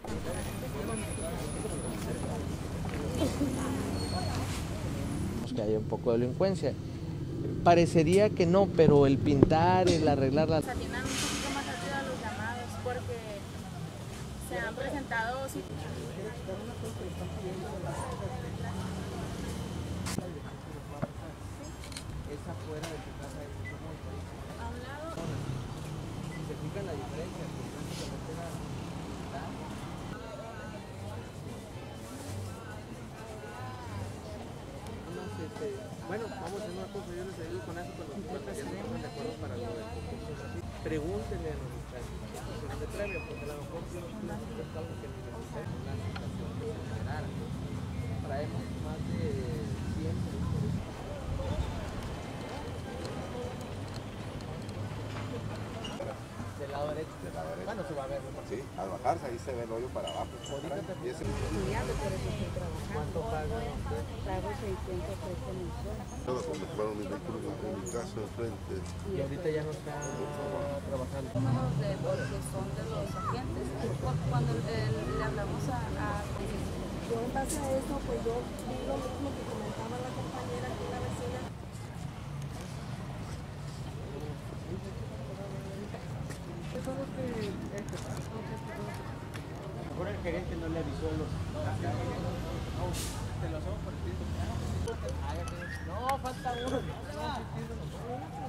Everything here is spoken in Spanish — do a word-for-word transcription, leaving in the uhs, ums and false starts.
Que haya un poco de delincuencia. Parecería que no, pero el pintar, el arreglar las... Atiendan un poquito más rápido a los llamados porque se han presentado situaciones. Es afuera de tu casa, A un lado. si se fijan la diferencia, pues prácticamente era pintar. Este, bueno, vamos a hacer una cosa, yo les ayudo con eso, con los cuatro ya no estamos de acuerdo para lo del concurso. Pregúntenle a nuestra institución de premio, porque a lo mejor si no es algo que necesitemos una situación que se generara. Traemos más de cien del lado derecho. Del lado derecho. Bueno, se va a ver, ¿no? Sí, al bajarse ahí se ve el hoyo para abajo. Y ese... ¿Cuánto paga usted? Pago seiscientos pesos mensuales. Todo cuando fueron mis vehículos en mi casa enfrente. Y ahorita ya no está trabajando. Números de los que son de los agentes. Cuando eh, le hablamos a, a... Yo en base a eso, pues yo vi lo mismo que comentaba la compañera que la vecina. Mejor el gerente no le avisó a los... No, te lo hacemos por el tiempo. No, falta uno.